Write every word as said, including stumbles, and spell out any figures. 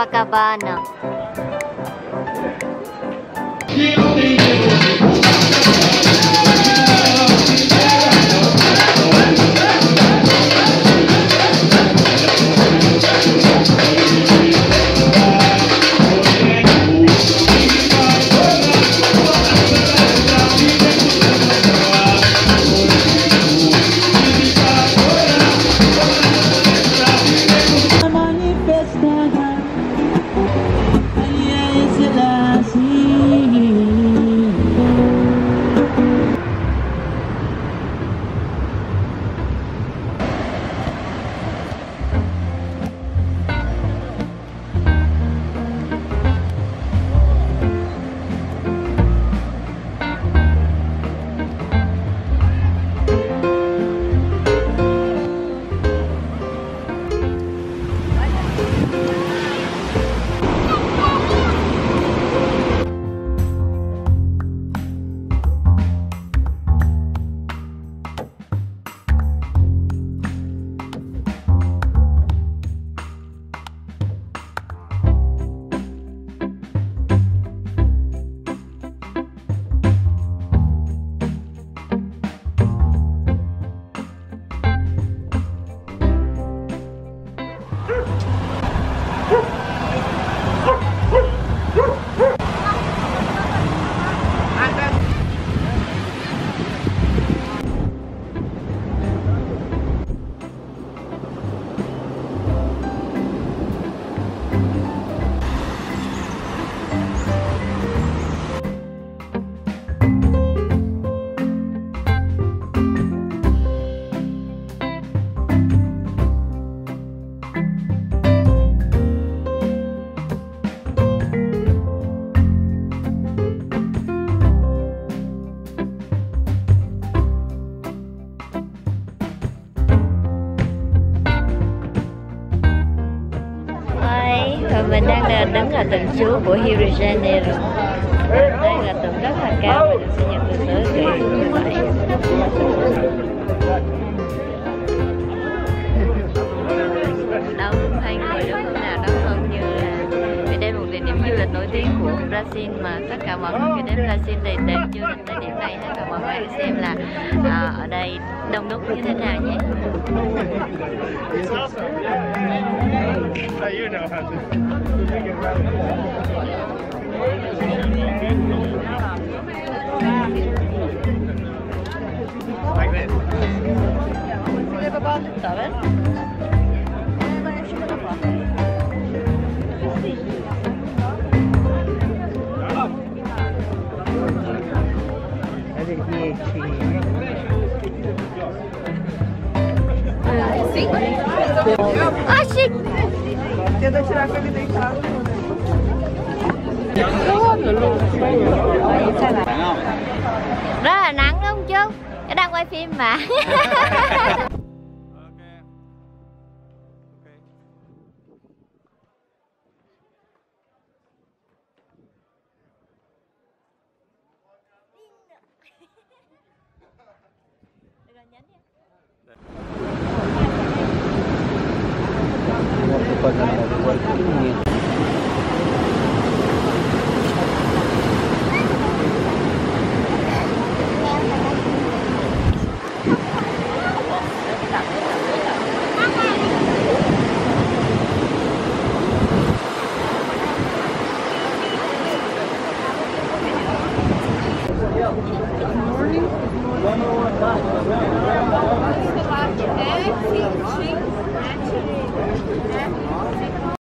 Copacabana. Và mình đang đứng ở tượng chúa của Rio de Janeiro. Đây là tượng rất là cao và được xây dựng từ thế kỷ mười bảy. Đông hai người đúng không nào, đông hơn như là vì đây là một địa điểm du lịch nổi tiếng của Brazil mà tất cả mọi người khi đến Brazil thì đến du lịch tới điểm này hết, và mọi người xem là à, ở đây đông đúc như thế nào nhé. You know how to. Like this. Ah, shit! Tenta tirar com ele deitado. Rất là nắng đúng không chú? Cái đang quay phim mà. Copacabana igual que